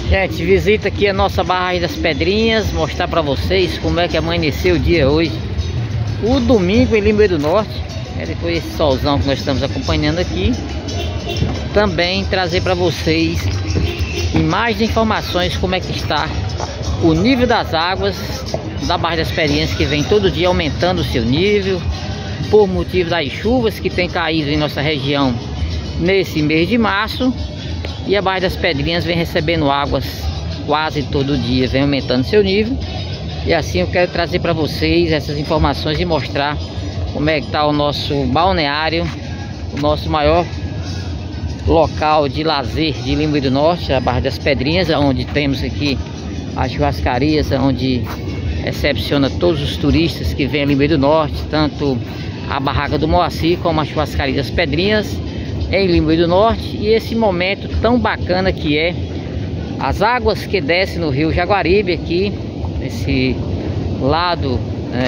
Gente, visita aqui a nossa Barragem das Pedrinhas, mostrar para vocês como é que amanheceu o dia hoje. O domingo em Limoeiro do Norte, depois desse solzão que nós estamos acompanhando aqui. Também trazer para vocês imagens e informações como é que está o nível das águas da Barragem das Pedrinhas, que vem todo dia aumentando o seu nível por motivo das chuvas que tem caído em nossa região nesse mês de março. E a Barragem das Pedrinhas vem recebendo águas quase todo dia, vem aumentando seu nível. E assim eu quero trazer para vocês essas informações e mostrar como é que está o nosso balneário, o nosso maior local de lazer de Limoeiro do Norte, a Barragem das Pedrinhas, onde temos aqui as churrascarias, onde recepciona todos os turistas que vêm a Limoeiro do Norte, tanto a barraca do Moacir como a churrascaria das Pedrinhas em Limoeiro do Norte. E esse momento tão bacana que é as águas que descem no rio Jaguaribe, aqui nesse lado,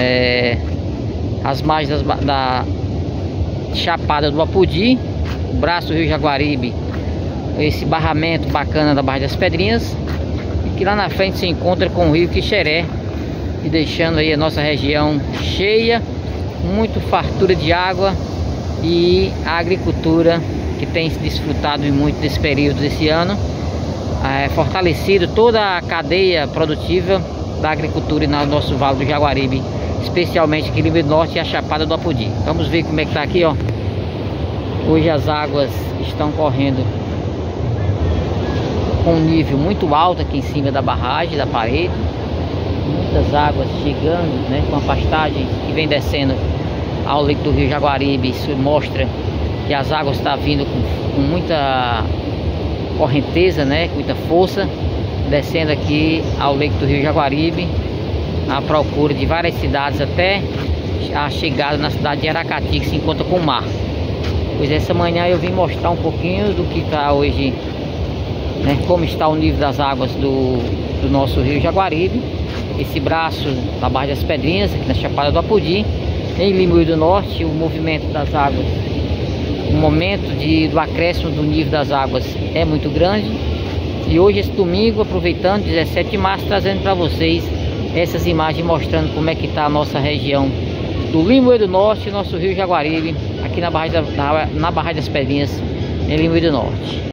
as margens da Chapada do Apodi, o braço do rio Jaguaribe, esse barramento bacana da Barragem das Pedrinhas, e que lá na frente se encontra com o rio Quixeré, e deixando aí a nossa região cheia, muito fartura de água, e a agricultura que tem se desfrutado muito desse período desse ano, fortalecido toda a cadeia produtiva da agricultura no nosso Vale do Jaguaribe, especialmente aqui em Limoeiro do Norte e a Chapada do Apodi. Vamos ver como é que tá aqui, ó. Hoje as águas estão correndo com um nível muito alto aqui em cima da barragem, da parede. Muitas águas chegando, né, com a pastagem que vem descendo ao leito do rio Jaguaribe. Isso mostra que as águas estão vindo com muita correnteza, né, com muita força, descendo aqui ao leito do rio Jaguaribe, à procura de várias cidades, até a chegada na cidade de Aracati, que se encontra com o mar. Pois essa manhã eu vim mostrar um pouquinho do que está hoje, né, como está o nível das águas do nosso rio Jaguaribe, esse braço da Barragem das Pedrinhas, aqui na Chapada do Apodi, em Limoeiro do Norte. O movimento das águas, o momento do acréscimo do nível das águas é muito grande. E hoje, esse domingo, aproveitando, 17 de março, trazendo para vocês essas imagens mostrando como é que está a nossa região do Limoeiro do Norte, nosso rio Jaguaribe, aqui na Barragem das Pedrinhas, em Limoeiro do Norte.